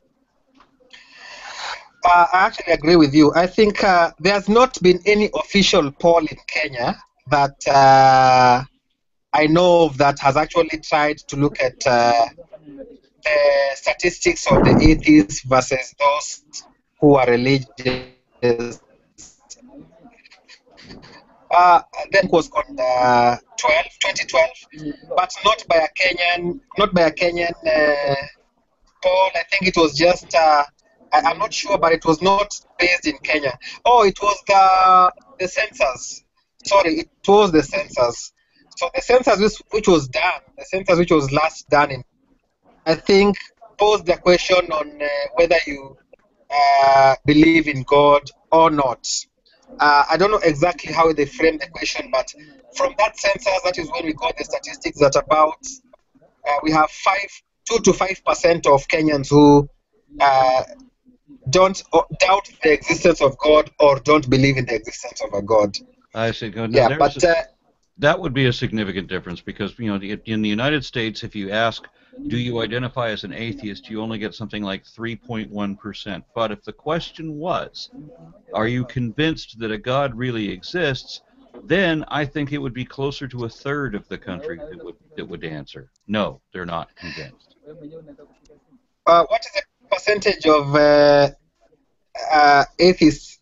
I actually agree with you. I think there's not been any official poll in Kenya that I know of that has actually tried to look at the statistics of the atheists versus those who are religious. Then was on 2012, but not by a Kenyan poll. I think it was just I'm not sure, but it was not based in Kenya. Oh, it was the census. Sorry, it was the census. So the census which was last done in, I think, posed the question on whether you believe in God or not. I don't know exactly how they framed the question, but from that census, that is when we got the statistics that about we have 2 to 5% of Kenyans who don't doubt the existence of God or don't believe in the existence of a God. I see. No, Yeah, but that would be a significant difference because in the United States, if you ask, do you identify as an atheist, you only get something like 3.1%. But if the question was, are you convinced that a God really exists, then I think it would be closer to a third of the country that would answer. No, they're not convinced. What is the percentage of atheists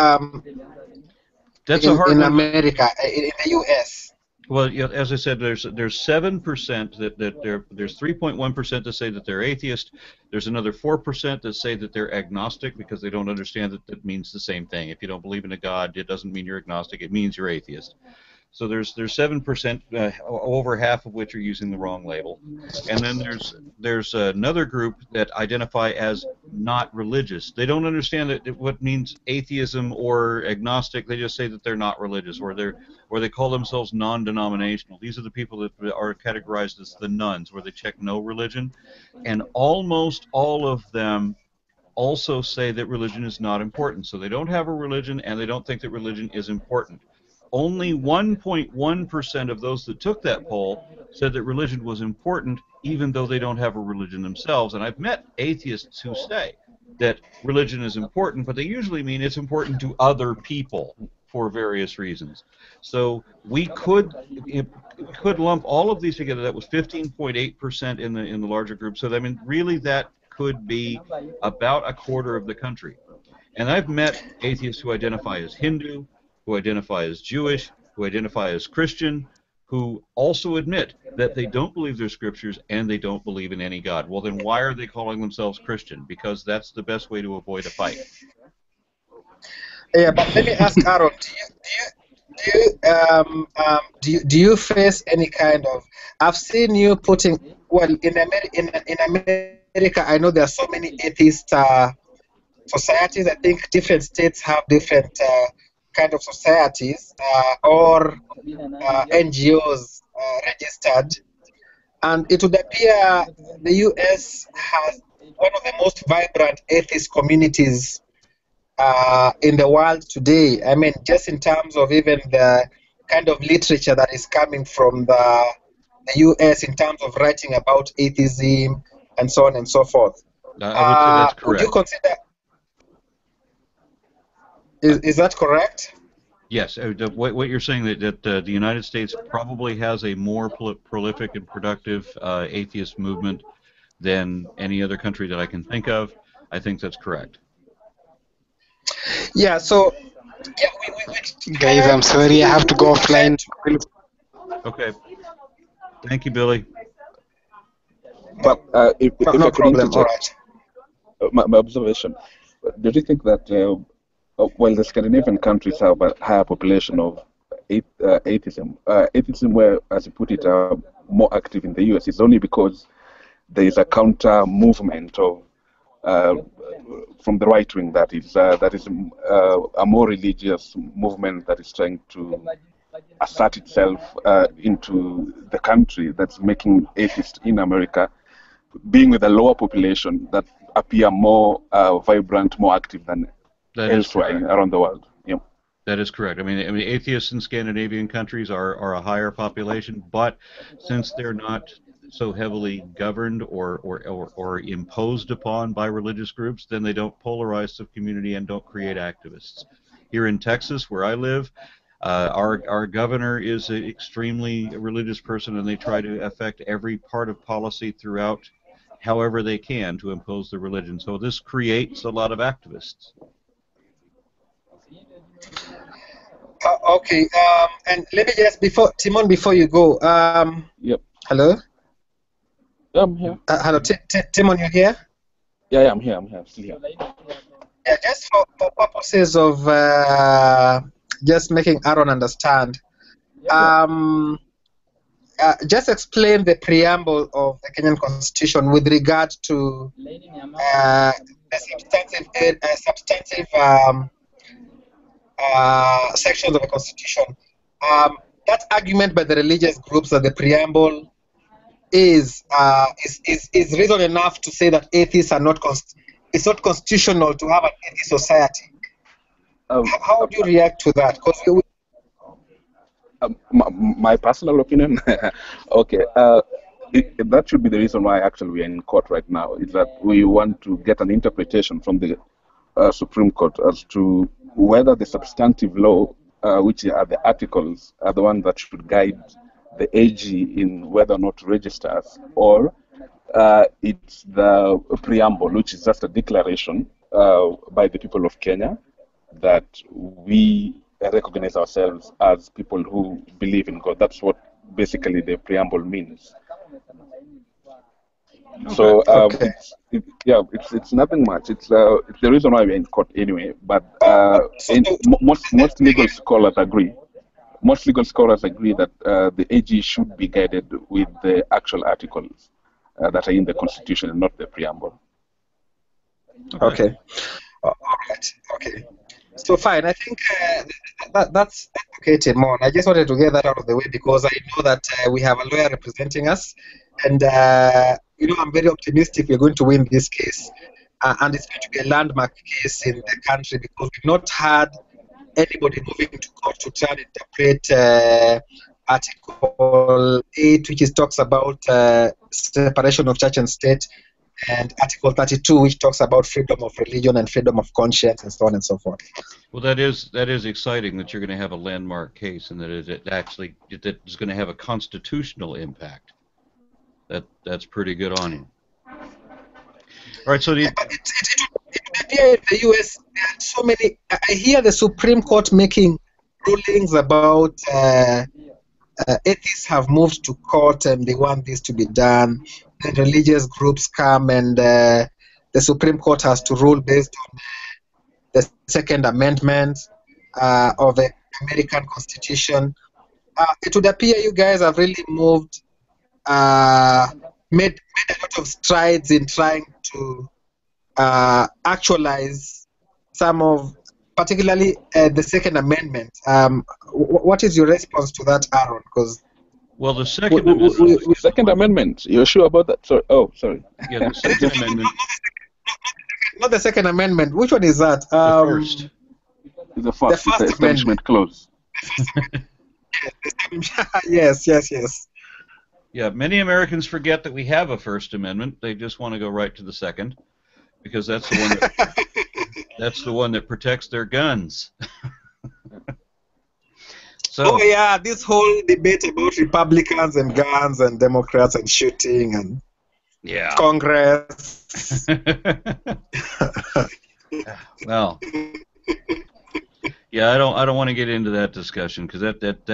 That's a hard in one. America, in the U.S.? Well, as I said, there's 7% there's 3.1% that say that they're atheist. There's another 4% that say that they're agnostic because they don't understand that that means the same thing. If you don't believe in a God, it doesn't mean you're agnostic. It means you're atheist. So there's 7%, over half of which are using the wrong label, and then there's another group that identify as not religious. They don't understand what means atheism or agnostic. They just say that they're not religious, or they call themselves non-denominational. These are the people that are categorized as the nuns, where they check no religion, and almost all of them also say that religion is not important. So they don't have a religion, and they don't think that religion is important. Only 1.1% of those that took that poll said that religion was important, even though they don't have a religion themselves. And I've met atheists who say that religion is important, but they usually mean it's important to other people for various reasons. So we could lump all of these together. That was 15.8% in the larger group. So I mean, really, that could be about a quarter of the country. And I've met atheists who identify as Hindu, who identify as Jewish, who identify as Christian, who also admit that they don't believe their scriptures and they don't believe in any God. Well, then why are they calling themselves Christian? Because that's the best way to avoid a fight. Yeah, but let me ask Aaron, do you face any kind of? I've seen you putting, well, in America, I know there are so many atheist societies. I think different states have different kind of societies or NGOs registered, and it would appear the US has one of the most vibrant atheist communities in the world today. I mean, just in terms of even the kind of literature that is coming from the U.S. in terms of writing about atheism and so on and so forth. I would say that's correct. Would you consider? Is that correct? Yes. What you're saying that the United States probably has a more prolific and productive atheist movement than any other country that I can think of. I think that's correct. Yeah. So, yeah, Guys, I'm sorry, I have to go offline. Okay. Thank you, Billy. But if no I could problem. All interject, right. my observation, do you think that while the Scandinavian countries have a higher population of atheism, atheism were, as you put it, more active in the US, is only because there is a counter movement of from the right wing that is a more religious movement that is trying to assert itself into the country, that's making atheists in America, being with a lower population, that appear more vibrant, more active than elsewhere around the world. Yeah. That is correct. I mean, atheists in Scandinavian countries are a higher population, but since they're not so heavily governed or imposed upon by religious groups, then they don't polarize the community and don't create activists. Here in Texas, where I live, our governor is an extremely religious person, and they try to affect every part of policy throughout, however they can, to impose their religion. So this creates a lot of activists. Okay. And let me just Timon, before you go. Yep. Hello. Yeah, I'm here. Hello, Timon, you here? Yeah, I'm here. I'm still here. Yeah, just for purposes of just making Aaron understand. Just explain the preamble of the Kenyan Constitution with regard to the substantive sections of the Constitution. That argument by the religious groups that the preamble is reason enough to say that atheists are not it's not constitutional to have an atheist society. How would you react to that? Because my personal opinion, okay, that should be the reason why actually we are in court right now, is that we want to get an interpretation from the Supreme Court as to whether the substantive law, which are the articles, are the ones that should guide the AG in whether or not to register us, or it's the preamble, which is just a declaration by the people of Kenya that we recognize ourselves as people who believe in God. That's what basically the preamble means. So okay. it's nothing much. It's the reason why we're in court anyway. But most legal scholars agree. Most legal scholars agree that the AG should be guided with the actual articles that are in the Constitution and not the preamble. Okay. All right. Okay. So fine. I think that's okay, Timon. I just wanted to get that out of the way because I know that we have a lawyer representing us, and I'm very optimistic we're going to win this case, and it's going to be a landmark case in the country because we've not had anybody moving to court to try and interpret Article 8, which talks about separation of church and state, and Article 32, which talks about freedom of religion and freedom of conscience, and so on and so forth. Well, that is exciting that you're going to have a landmark case, and that it is going to have a constitutional impact. That's pretty good on you. All right, so it would appear in the U.S. there are so many. I hear the Supreme Court making rulings about atheists have moved to court and they want this to be done. Then religious groups come and the Supreme Court has to rule based on the Second Amendment of the American Constitution. It would appear you guys have really made a lot of strides in trying to actualize some of, particularly the Second Amendment. What is your response to that, Aaron? Because the Second Amendment. Second Amendment. You're sure about that? Sorry. Oh, sorry. Yeah, the Second Amendment. Not the Second Amendment. Which one is that? The first. The First Amendment clause. Yes, yes, yes. Yeah, many Americans forget that we have a First Amendment. They just want to go right to the Second because that's the one that protects their guns. Oh So, yeah, this whole debate about Republicans and guns and Democrats and shooting and yeah. Congress. Well, yeah, I don't want to get into that discussion because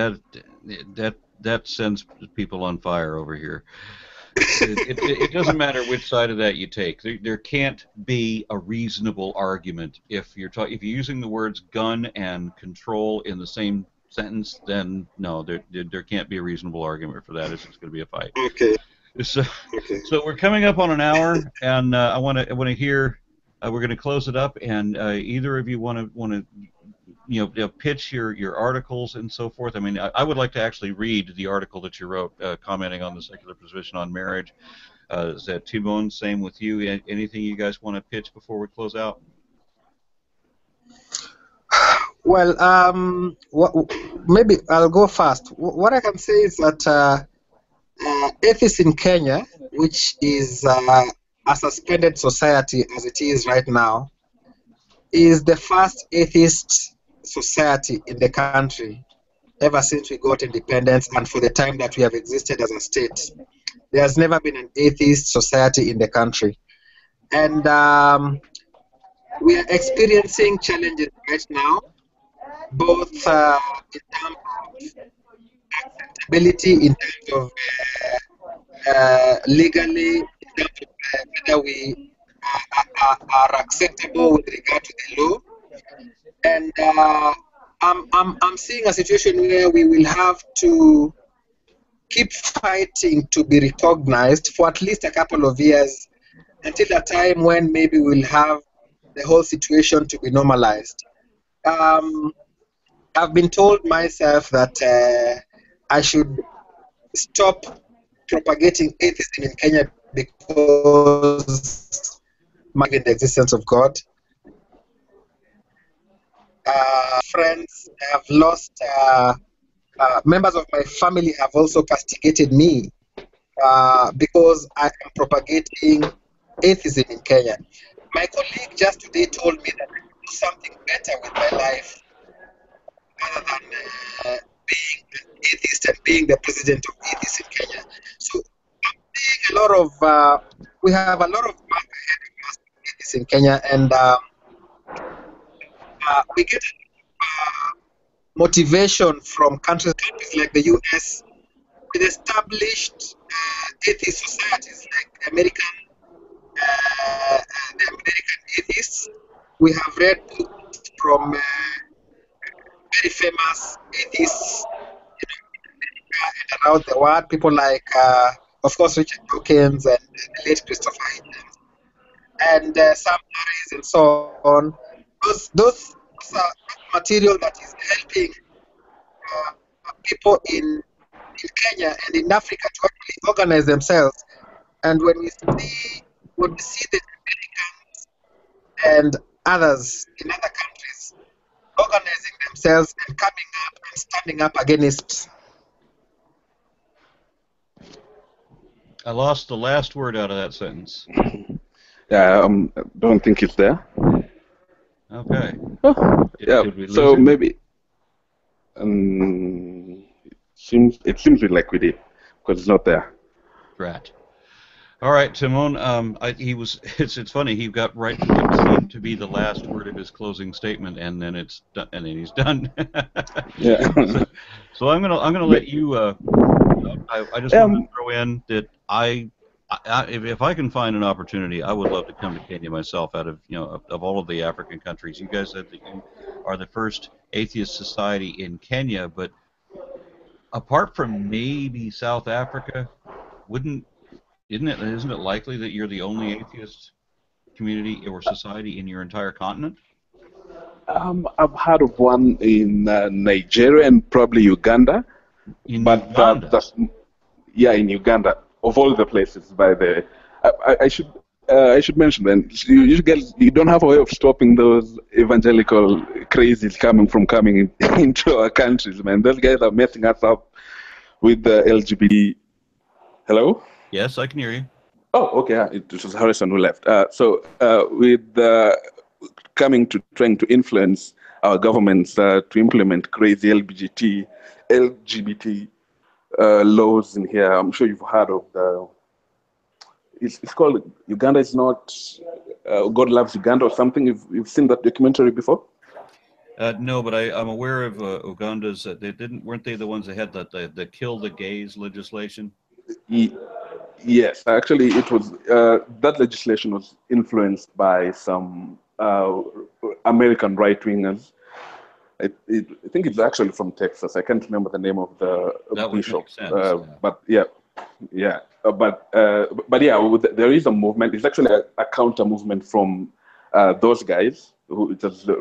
that sends people on fire over here. It doesn't matter which side of that you take. There can't be a reasonable argument if you're using the words gun and control in the same sentence. Then no, there can't be a reasonable argument for that. It's just going to be a fight. Okay. So, Okay. so we're coming up on an hour, and I want to hear. We're going to close it up, and either of you want to pitch your articles and so forth. I mean, I would like to actually read the article that you wrote commenting on the secular position on marriage. Is that Timon? Same with you. Anything you guys want to pitch before we close out? Well, maybe I'll go first. What I can say is that Atheists in Kenya, which is a suspended society as it is right now, is the first atheist society in the country ever since we got independence and for the time that we have existed as a state. There has never been an atheist society in the country. And we are experiencing challenges right now, both in terms of acceptability, in terms of legally, in terms of whether we are acceptable with regard to the law. And I'm seeing a situation where we will have to keep fighting to be recognized for at least a couple of years until a time when maybe we'll have the whole situation to be normalized. I've been told myself that I should stop propagating atheism in Kenya because in the existence of God. Friends have lost, members of my family have also castigated me because I am propagating atheism in Kenya. My colleague just today told me that I could do something better with my life other than being an atheist and being the president of atheists in Kenya. So I'm seeing a lot of, we have a lot of work ahead of us with atheists in Kenya, and we get motivation from countries like the US with established atheist societies like the American atheists. We have read books from very famous atheists and around the world, people like, of course, Richard Dawkins and the late Christopher Hitchens and Sam Harris and so on. Those are material that is helping people in Kenya and in Africa to actually organize themselves. And when we see the Americans and others in other countries organizing themselves and coming up and standing up against. I lost the last word out of that sentence. Yeah, I don't think it's there. Okay. Oh, yeah. So maybe it seems like we did because it's not there. Right. All right, Timon. It's funny. He got right to what seemed to be the last word of his closing statement, and then it's done, and then he's done. Yeah. So I'm gonna let you. I just want to throw in that if I can find an opportunity, I would love to come to Kenya myself. Out of of all of the African countries, you guys said that you are the first atheist society in Kenya, but apart from maybe South Africa, isn't it likely that you're the only atheist community or society in your entire continent? I've heard of one in Nigeria and probably Uganda. In Uganda? Yeah, in Uganda. Of all the places, I should I should mention then, you don't have a way of stopping those evangelical crazies coming into our countries, man. Those guys are messing us up with the LGBT. Hello? Yes, I can hear you. Oh, okay. It was Harrison who left. With trying to influence our governments to implement crazy LGBT laws in here. I'm sure you've heard of the. It's called Uganda is not God loves Uganda or something. You've seen that documentary before? No, but I'm aware of Uganda's. Weren't they the ones that had the kill the gays legislation? Yes, actually, it was that legislation was influenced by some American right wingers. I think it's actually from Texas. I can't remember the name of the That would bishop, make sense. Yeah. but yeah. But yeah, there is a movement. It's actually a counter movement from those guys who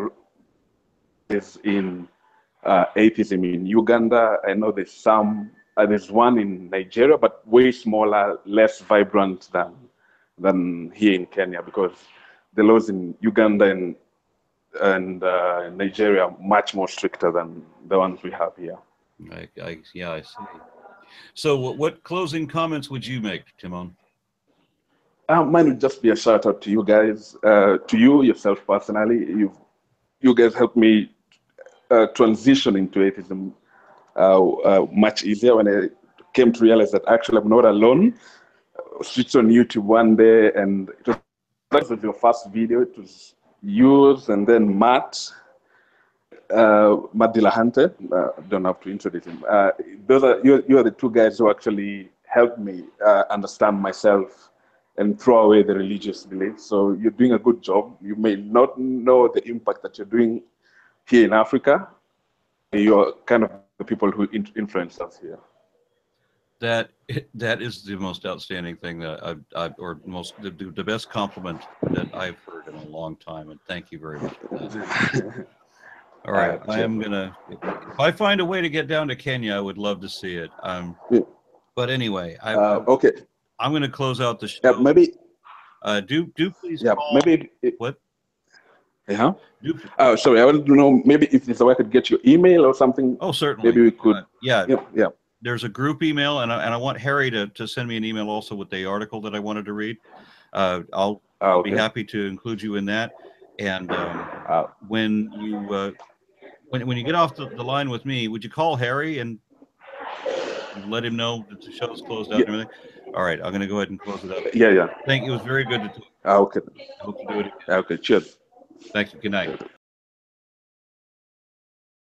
is in atheism in Uganda. I know there's some. There's one in Nigeria, but way smaller, less vibrant than here in Kenya, because the laws in Uganda and Nigeria are much more stricter than the ones we have here. I see. So, what closing comments would you make, Timon? Mine would just be a shout out to you guys, to you yourself personally. You guys helped me transition into atheism much easier when I came to realize that actually I'm not alone. I switched on YouTube one day, and that was your first video. It was yours, and then Matt Dilahante. Don't have to introduce him. You are the two guys who actually helped me understand myself and throw away the religious beliefs. So you're doing a good job. You may not know the impact that you're doing here in Africa. You're kind of the people who influence us here. That is the most outstanding thing that the best compliment that I've heard in a long time, and thank you very much for that. All right, I am gonna. If I find a way to get down to Kenya, I would love to see it. But anyway, okay. I'm gonna close out the show. Yeah, maybe. Do please. Yeah, call. maybe. What? Yeah. Sorry, I wanted to know maybe if there's a way I could get your email or something. Oh, certainly. Maybe we could. Yeah. Yeah. There's a group email, and I want Harry to send me an email also with the article that I wanted to read. I'll be happy to include you in that. And when you get off the line with me, would you call Harry and let him know that the show's closed out and everything? All right, I'm going to go ahead and close it up. Yeah. Thank you. It was very good to talk. Okay. I hope to do it again. Okay, cheers. Thank you. Good night.